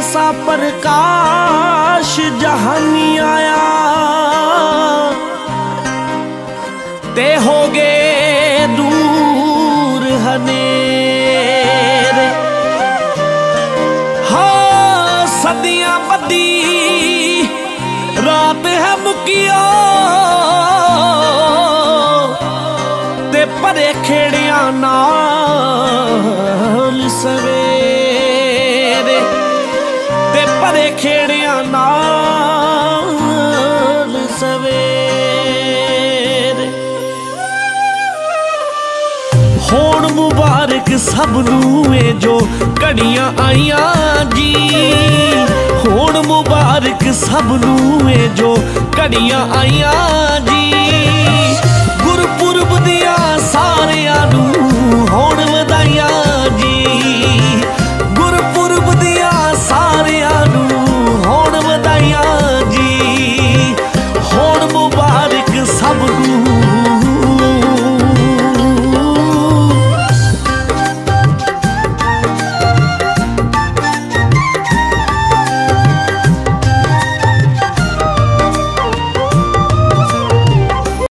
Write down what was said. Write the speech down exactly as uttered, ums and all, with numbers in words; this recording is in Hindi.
ऐसा प्रकाश जहानी आया ते हो गए दूर हनेरे। हाँ सदियां बदी रात है मुकिया ते परे खेड़िया नाल सवेरे, ते परे खेड़िया नाल सवेरे। होण मुबारक सबनू जो घड़ियां आईया जी, होण मुबारक सबनू जो घड़ियां आईया जी। गुरपुरब दिया सारियां नू होण वधाइयां जी, गुरपुरब दिया सारियां नू होण वधाइयां जी। होण मुबारक सबनू